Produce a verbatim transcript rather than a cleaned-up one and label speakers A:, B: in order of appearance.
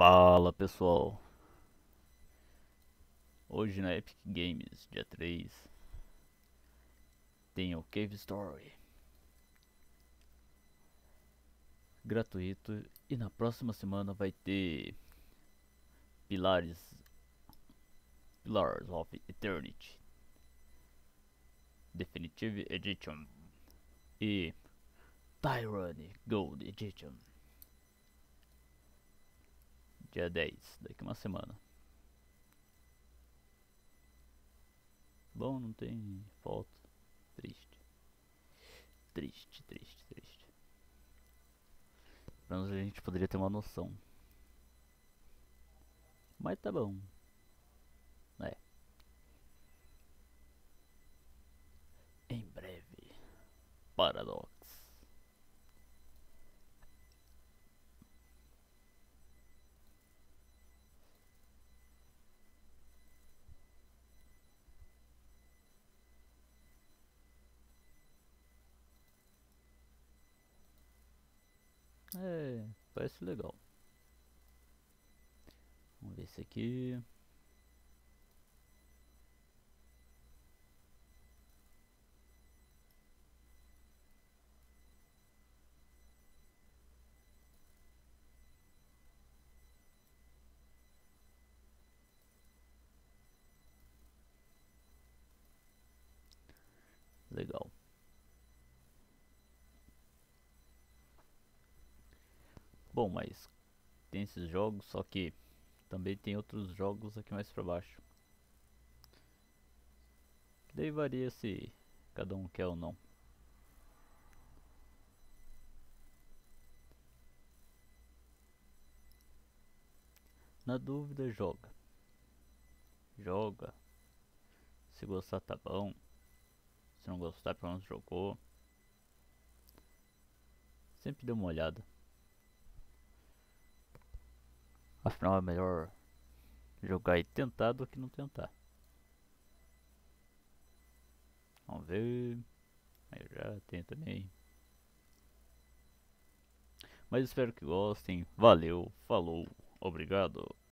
A: Fala pessoal, hoje na Epic Games, dia três, tem o Cave Story gratuito e na próxima semana vai ter Pilares, Pillars of Eternity Definitive Edition e Tyranny Gold Edition, dia dez, daqui uma semana. Bom, não tem foto, triste, triste, triste, triste. Pelo menos a gente poderia ter uma noção. Mas tá bom. É. Em breve. Paradox. É, parece legal. Vamos ver esse aqui. Legal. Bom, mas tem esses jogos, só que também tem outros jogos aqui mais pra baixo. Que daí varia se cada um quer ou não. Na dúvida, joga. Joga. Se gostar, tá bom. Se não gostar, pelo menos jogou. Sempre dê uma olhada. Afinal, é melhor jogar e tentar do que não tentar. Vamos ver. Aí já tem também. Mas espero que gostem. Valeu, falou, obrigado.